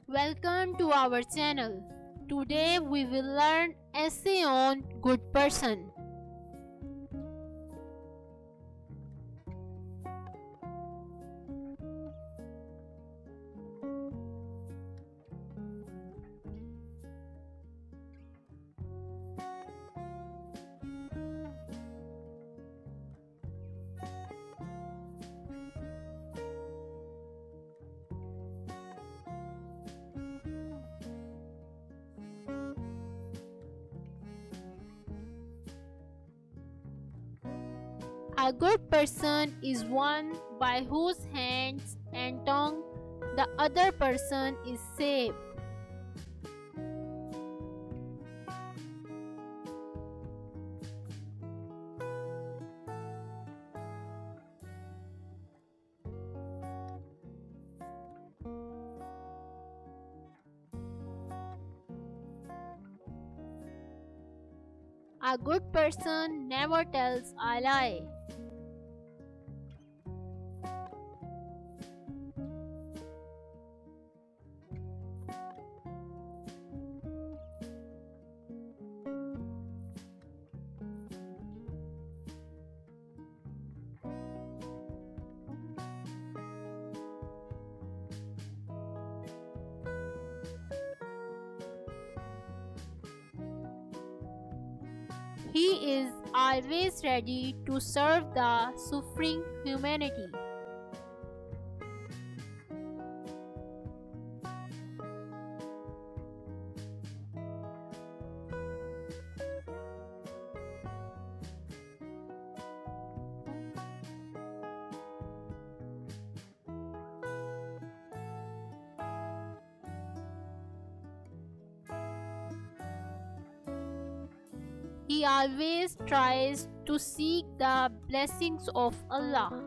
Welcome to our channel. Today we will learn essay on good person. A good person is one by whose hands and tongue the other person is safe. A good person never tells a lie. He is always ready to serve the suffering humanity. He always tries to seek the blessings of Allah.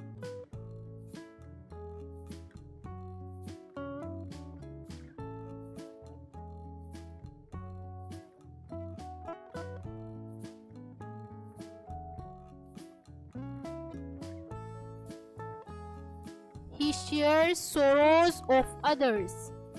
He shares sorrows of others.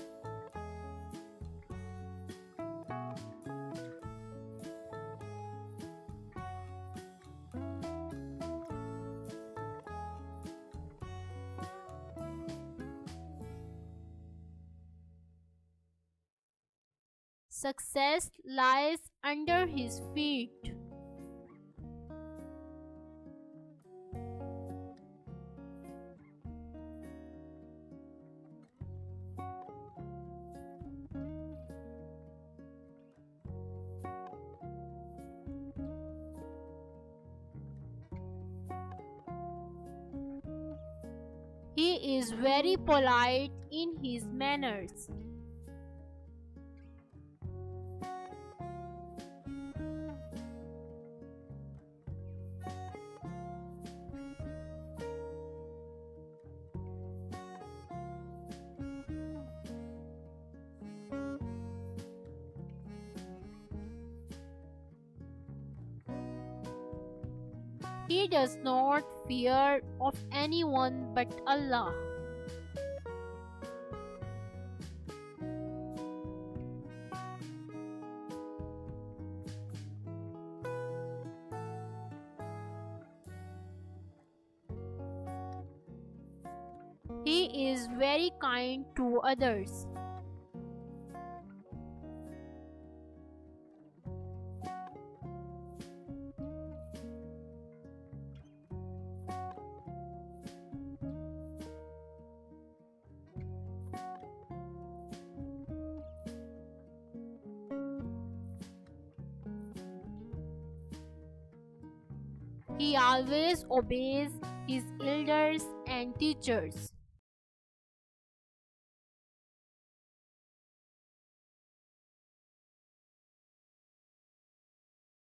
Success lies under his feet. He is very polite in his manners. He does not fear of anyone but Allah. He is very kind to others. He always obeys his elders and teachers.